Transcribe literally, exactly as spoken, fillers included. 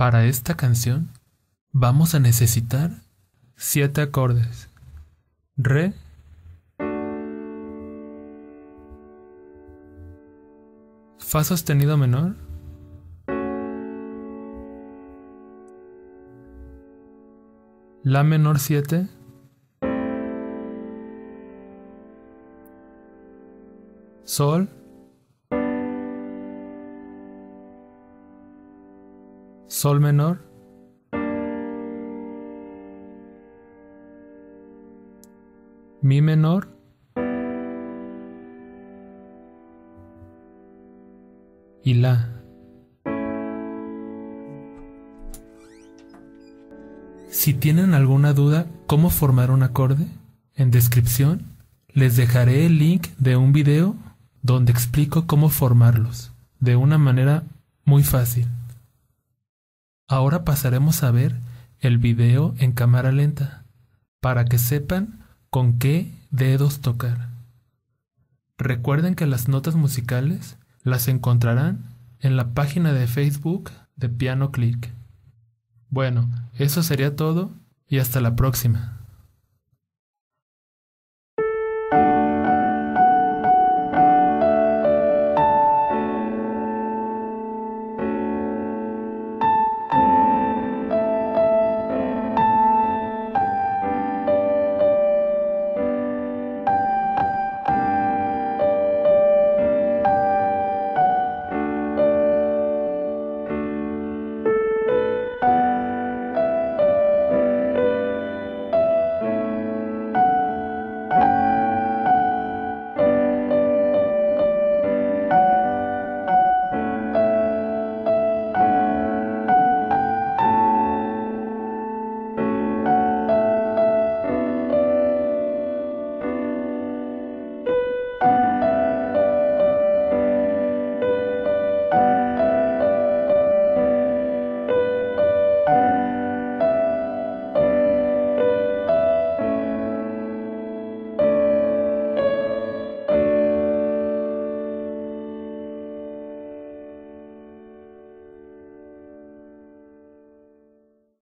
Para esta canción vamos a necesitar siete acordes. Re, Fa sostenido menor, La menor siete, Sol, Sol menor, Mi menor, y La. Si tienen alguna duda cómo formar un acorde, en descripción les dejaré el link de un video donde explico cómo formarlos de una manera muy fácil. Ahora pasaremos a ver el video en cámara lenta para que sepan con qué dedos tocar. Recuerden que las notas musicales las encontrarán en la página de Facebook de Piano Click. Bueno, eso sería todo y hasta la próxima.